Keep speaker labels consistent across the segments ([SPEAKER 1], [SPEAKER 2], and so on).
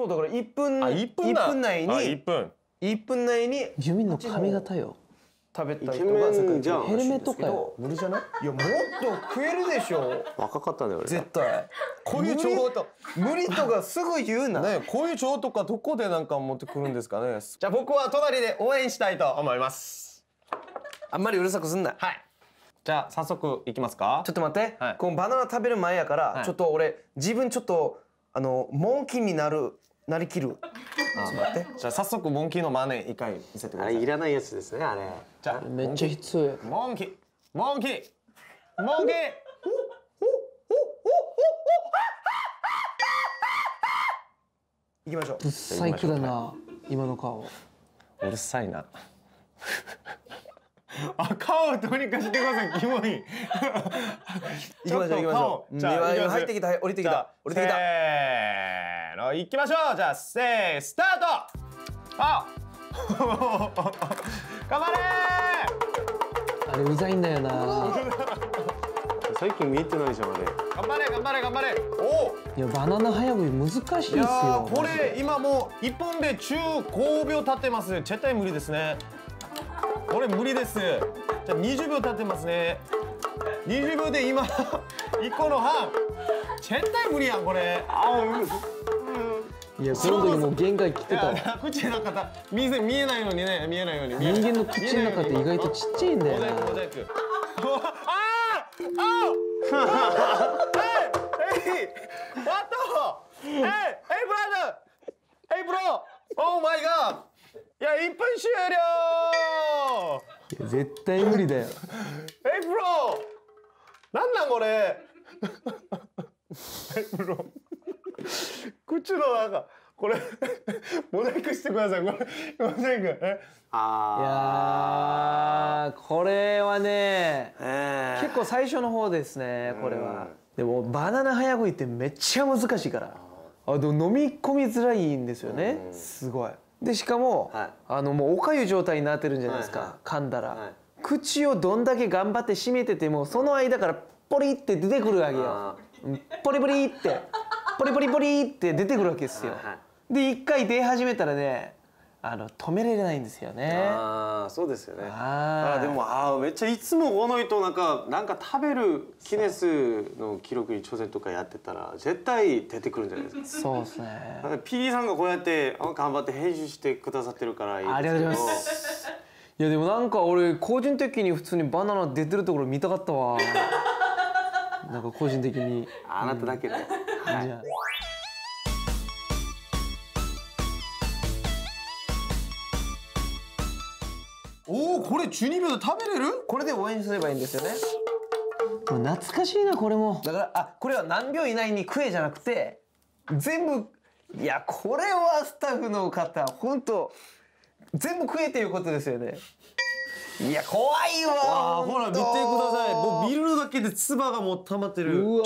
[SPEAKER 1] そうだから1分、
[SPEAKER 2] 1分内に1分内に
[SPEAKER 3] ユミの髪型よ。
[SPEAKER 1] 食べたり
[SPEAKER 4] イケメンじゃん。
[SPEAKER 3] ヘルメットかよ。
[SPEAKER 1] 無理じゃない？いやもっと食えるでしょ。
[SPEAKER 4] 若かったね俺。
[SPEAKER 1] 絶対。
[SPEAKER 2] こういう情報と
[SPEAKER 1] 無理とかすぐ言うな。
[SPEAKER 2] ね、こういう情報とかどこでなんか持ってくるんですかね。じゃあ僕は隣で応援したいと思います。
[SPEAKER 1] あんまりうるさくすんな。
[SPEAKER 2] はい。じゃあ早速いきますか。
[SPEAKER 1] ちょっと待って、
[SPEAKER 2] はい、
[SPEAKER 1] このバナナ食べる前やから、
[SPEAKER 2] はい、
[SPEAKER 1] ちょっと俺自分ちょっとモンキーになりきる。ちょっと待って。
[SPEAKER 2] じゃあ早速モンキーの真似一回見せてください。
[SPEAKER 4] あれいらないやつですねあれ。
[SPEAKER 2] じゃあ
[SPEAKER 3] めっちゃ必要や。
[SPEAKER 2] モンキーモンキーモンキー。
[SPEAKER 1] 行きましょう。
[SPEAKER 3] ぶっ最強だな今の顔。
[SPEAKER 2] うるさいな。あ、顔どうにかしてください。キモい。
[SPEAKER 1] 行きましょう行きましょう。じゃあ入ってきた降りてきた降りてきた。
[SPEAKER 2] せーの行きましょう。じゃあスタート。あ。頑張れ
[SPEAKER 3] あれうざいんだよな。
[SPEAKER 4] 最近見えてないじゃんあれ。
[SPEAKER 2] 頑張れ頑張れ頑張れ。お。
[SPEAKER 3] いやバナナ早食い難しいですよ。
[SPEAKER 2] これ今もう1本で15秒経ってます。絶対無理ですね。これ無理です。じゃあ20秒経ってますね。20秒で今1個の半。絶対無理やんこれ。
[SPEAKER 3] いやこの時もう限界切ってたわ。
[SPEAKER 2] 口の中見えないようにね、見えないように。
[SPEAKER 3] 人間の口の中って意外とちっちゃいんだよな。
[SPEAKER 2] モザイク。Hey bro! Oh my god! いや1分終了。
[SPEAKER 3] 絶対無理だよ。
[SPEAKER 2] Hey bro! なんこれ。Hey bro! 口の中これモザイクしてください。これモザイク。
[SPEAKER 3] いやこれはね、結構最初の方ですねこれは。でもバナナ早食いってめっちゃ難しいから。でも飲み込みづらいんですよね。すごい。でしかも、もうおかゆ状態になってるんじゃないですか、噛んだら。口をどんだけ頑張って閉めててもその間からポリって出てくるわけよ。ポリポリってポリポリポリって出てくるわけですよ。で一回出始めたらね止められないんですよね。
[SPEAKER 4] そうですよね。でもめっちゃいつもこの人なんか食べるギネスの記録に挑戦とかやってたら絶対出てくるんじゃないですか。
[SPEAKER 3] そうですね。
[SPEAKER 4] PD さんがこうやって頑張って編集してくださってるからいいですけど。
[SPEAKER 3] ありがとうございます。いやでもなんか俺個人的に普通にバナナ出てるところ見たかったわ。なんか個人的に。
[SPEAKER 4] あなただけね。はい。
[SPEAKER 2] おお、これ12秒で食べれる？
[SPEAKER 1] これで応援すればいいんですよね。
[SPEAKER 3] もう懐かしいなこれも。
[SPEAKER 1] だからこれは何秒以内に食えじゃなくて全部。いやこれはスタッフの方本当全部食えっていうことですよね。いや怖いわ。
[SPEAKER 2] ほら見てください。もう見るだけで唾がもう溜まってる。
[SPEAKER 3] うわ。
[SPEAKER 1] ダ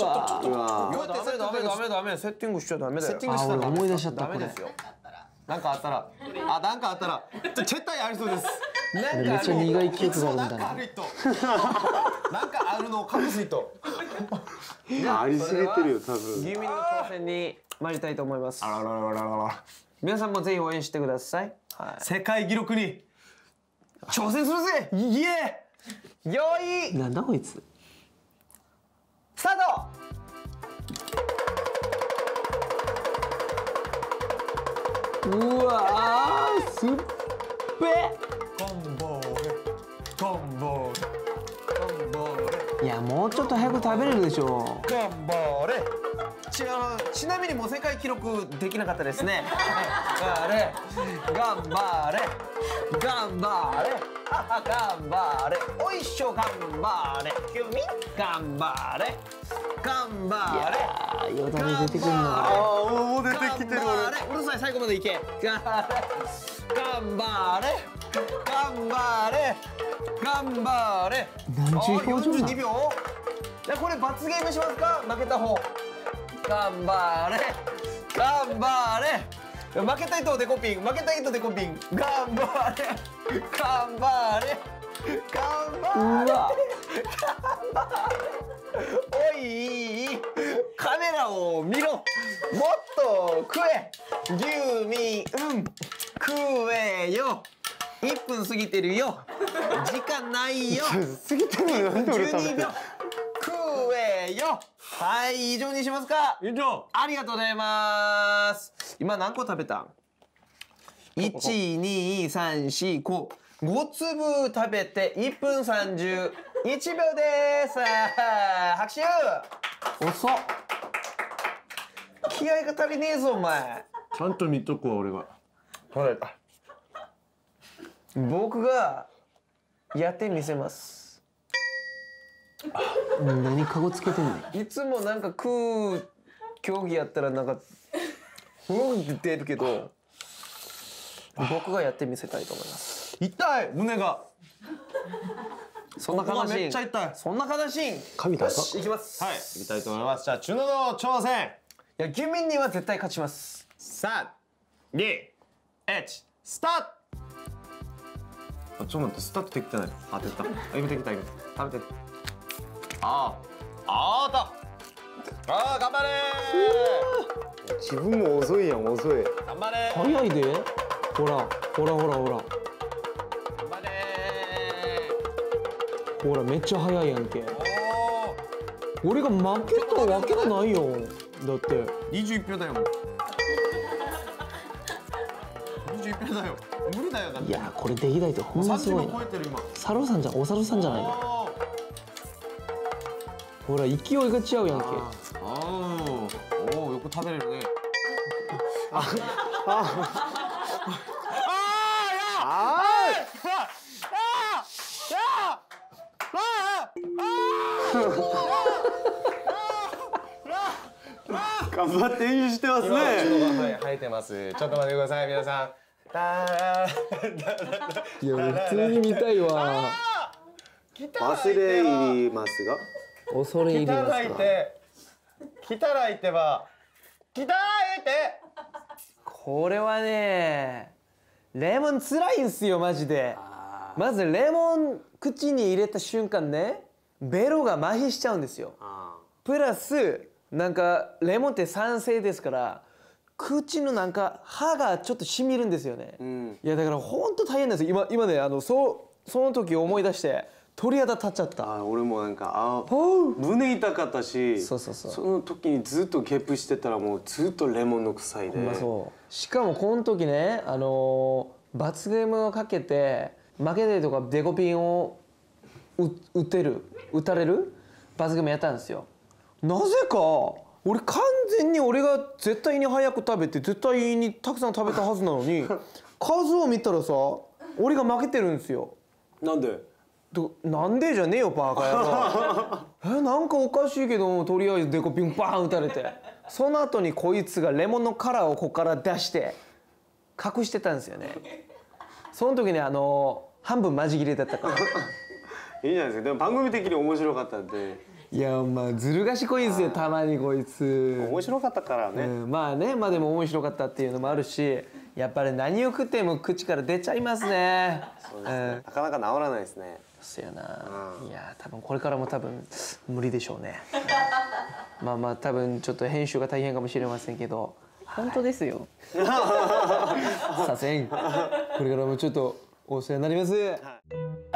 [SPEAKER 1] メセッティングしちゃダメだよ。
[SPEAKER 2] セッティングしたら
[SPEAKER 3] 思い出しちゃった
[SPEAKER 1] ダメですよ。
[SPEAKER 2] なんかあったら絶対ありそうです。
[SPEAKER 3] めっちゃ苦い記憶があるんだな。
[SPEAKER 2] なんかあるのを隠す人。
[SPEAKER 4] ありすぎてるよ多分。
[SPEAKER 1] ユミの挑戦に参りたいと思います。皆さんもぜひ応援してください。
[SPEAKER 2] 世界記録に挑戦するぜ。イエ
[SPEAKER 1] ー。よい。
[SPEAKER 3] なんだこいつ。
[SPEAKER 1] スタート。
[SPEAKER 3] うわーすっぺ。いやもうちょっと早く食べれるでしょ。
[SPEAKER 1] 頑張れ。ちなみにもう世界記録できなかったですね。頑張れ。おいしょ頑張れ。キュミ頑張れ。
[SPEAKER 3] よだれ出てくるな。
[SPEAKER 2] もう出てきてる。
[SPEAKER 1] うるさい最後までいけ。頑張れ。
[SPEAKER 3] 何ちゅう表情なの。
[SPEAKER 1] 42秒。じゃこれ罰ゲームしますか。負けた方。頑張れ。負けた人デコピン。頑張れ。おいカメラを見ろ。もっと食え。住民、食えよ。1分過ぎてるよ。時間ないよ。
[SPEAKER 4] 過ぎてるのになんで俺食べ
[SPEAKER 1] 12
[SPEAKER 4] て
[SPEAKER 1] 秒。食えよ。はい、以上にしますか。
[SPEAKER 2] 以上。
[SPEAKER 1] ありがとうございます。今何個食べたん ?1、2、3、4、5。5粒食べて1分31秒です。拍手。遅っ。気合が足りねえぞお前。
[SPEAKER 2] ちゃんと見とくわ俺が。
[SPEAKER 1] 僕がやってみせます。
[SPEAKER 3] 何カゴつけてんの？
[SPEAKER 1] いつもなんか食う競技やったらなんかって出るけど、僕がやってみせたいと思います。
[SPEAKER 2] 痛い胸が。
[SPEAKER 1] そんな悲しい。
[SPEAKER 2] めっちゃ痛い。
[SPEAKER 1] そんな悲しい。
[SPEAKER 3] 神だぞ。
[SPEAKER 1] いきます。
[SPEAKER 2] はい、行きたいと思います。じゃあチュノの挑戦。
[SPEAKER 1] いや、県民には絶対勝ちます。
[SPEAKER 2] 3、2、1、スタート。あ、ちょっと待って、スタートできてない。あ、出た。今できた今。食べて。頑張れ
[SPEAKER 4] 自分も遅いやん遅い。
[SPEAKER 2] ー。頑張れー。
[SPEAKER 3] 早いで。ほら。
[SPEAKER 2] 頑張れ
[SPEAKER 3] ほらめっちゃ早いやんけ。
[SPEAKER 2] ー。
[SPEAKER 3] 俺が負けたわけがないよ。だって。
[SPEAKER 2] 21秒だよ。もう21秒だよ。無理だよだって。
[SPEAKER 3] いやこれできないとほんますごい
[SPEAKER 2] 30秒超
[SPEAKER 3] な。
[SPEAKER 2] えてる今。
[SPEAKER 3] サルさんじゃん、お猿さんじゃないの。ほら勢いが違うやんけ。
[SPEAKER 2] おお、よく食べれるね。
[SPEAKER 4] 頑張って演習してます
[SPEAKER 2] 今
[SPEAKER 4] ね。
[SPEAKER 2] が生えてます。ちょっと待ってください皆さん。
[SPEAKER 3] いや俺普通に見たいわ。
[SPEAKER 4] 忘れ入りますが。
[SPEAKER 3] 恐れ入ります
[SPEAKER 2] 汚いて、汚いてば、汚いて。
[SPEAKER 3] これはね、レモンつらいんすよマジで。まずレモン口に入れた瞬間ね、ベロが麻痺しちゃうんですよ。プラスなんかレモンって酸性ですから、口のなんか歯がちょっとしみるんですよね。いやだから本当大変なんですよ。今ねその時思い出して鳥肌立っちゃった。
[SPEAKER 4] 俺もなんか
[SPEAKER 3] ほう
[SPEAKER 4] 胸痛かったし、
[SPEAKER 3] そう
[SPEAKER 4] その時にずっとゲップしてたらもうずっとレモンの臭いで。
[SPEAKER 3] まあそうしかもこの時ね罰ゲームをかけて負けてとかデコピンを打たれる罰ゲームやったんですよ。なぜか俺完全に俺が絶対に早く食べて絶対にたくさん食べたはずなのに数を見たらさ俺が負けてるんですよ。
[SPEAKER 4] なんで？
[SPEAKER 3] なんでじゃねえよバカ野郎なんかおかしいけどとりあえずデコピンバーン打たれてその後にこいつがレモンの殻をここから出して隠してたんですよね。その時に半分マジ切れだったから
[SPEAKER 4] いいじゃないですか。でも番組的に面白かったんで。
[SPEAKER 3] いやまあずる賢いんですよたまにこいつ。
[SPEAKER 4] 面白かったからね。
[SPEAKER 3] まあねまあでも面白かったっていうのもあるしやっぱり何を食っても口から出ちゃいますね。
[SPEAKER 4] そうですね。なかなか治らないですね。
[SPEAKER 3] そうやな。いや多分これからも多分無理でしょうね。まあ多分ちょっと編集が大変かもしれませんけど。
[SPEAKER 5] 本当ですよ。
[SPEAKER 3] させん。これからもちょっとお世話になります。